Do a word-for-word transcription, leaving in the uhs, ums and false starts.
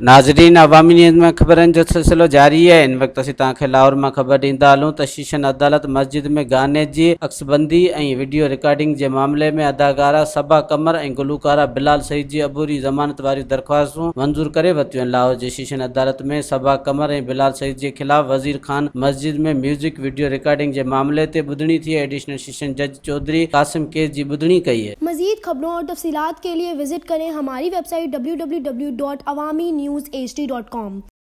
नाज़रीन, अवामी न्यूज़ में ख़बरनि जो सिलसिलो जारी है। इन वक्त असीं तव्हांखे लाहौर में ख़बर ॾींदा हलूं त शीशन अदालत मस्जिद में गाने जी अक्सबंदी ऐं वीडियो रिकॉर्डिंग जे मामले में अदाकारा सबा कमर ऐं गुलूकारा बिलाल सईद जी अबूरी ज़मानत वारी दरख़्वास्तूं मंज़ूर करे वरितियूं आहिनि। लाहौर जे शीशन अदालत में सबा कमर ऐं बिलाल सईद जे ख़िलाफ़ वज़ीर खान मस्जिद में म्यूज़िक वीडियो रिकॉर्डिंग जे मामले ते ॿुधणी थी। एडिशनल शीशन जज चौधरी कासिम केस जी ॿुधणी कई है। मज़ीद खबरों और तफसीलात के लिए विजिट करें हमारी website W W W dot Awami news H D dot com.